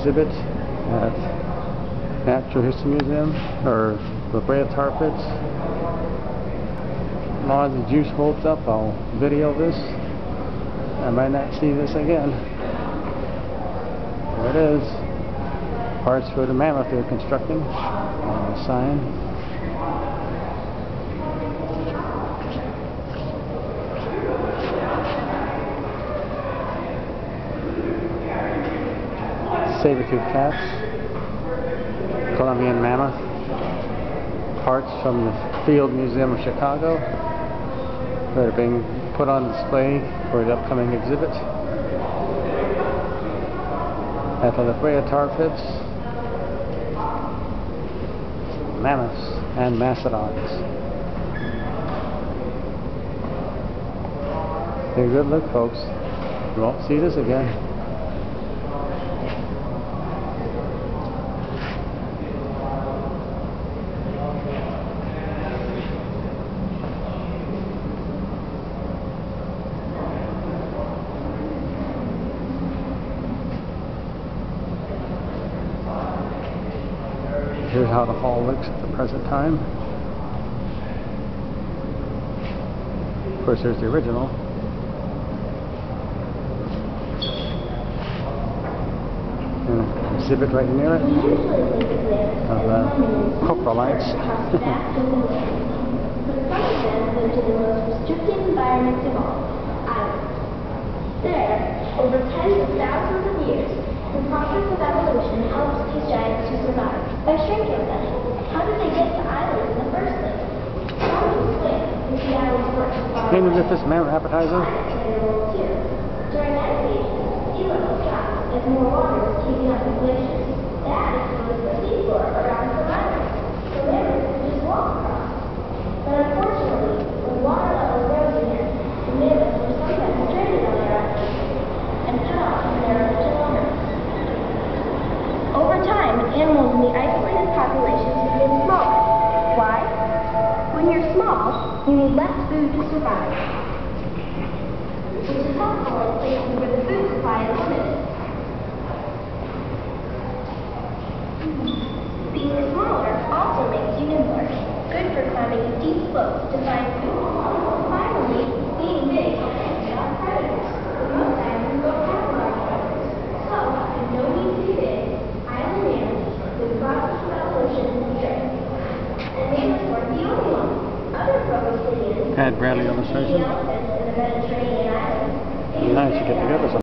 exhibit at Natural History Museum, or the Brea Tarpits. As long as the juice holds up, I'll video this. I might not see this again. There it is. Parts for the Mammoth they're constructing. Sign. Saber-tooth cats, Colombian mammoth, parts from the Field Museum of Chicago that are being put on display for the upcoming exhibit at the Brea Tarpits. Mammoths and Mastodons. Take a good look, folks. You won't see this again. Here's how the hall looks at the present time. Of course, there's the original. And an exhibit right near it of coprolites. There, over tens of thousands of years, the process of evolution helps these giants to survive by shrinking them. How did they get to islands in the first place? How to explain if the islands work? Can you get this mammoth appetizer? During ice ages, sea levels dropped as more water was taken up in glaciers. That exposed the seafloor around some islands, so mammoths could just walk across. But unfortunately, when water levels rose again, the mammoths were sometimes stranded on their islands and cut off from their original homes. Over time, animals in the isolated populations became smaller. Why? When you're small, you need less food to survive, which is helpful in places where the food supply is limited. Being smaller also makes you nimbler, good for climbing steep slopes to find food. Finally, being big helps stop predators. Most islands don't have large predators, so there's no need to be big. Island mammoths, with process of evolution, strength. And mammoths weren't the only ones. Other proboscideans, Bradley illustration.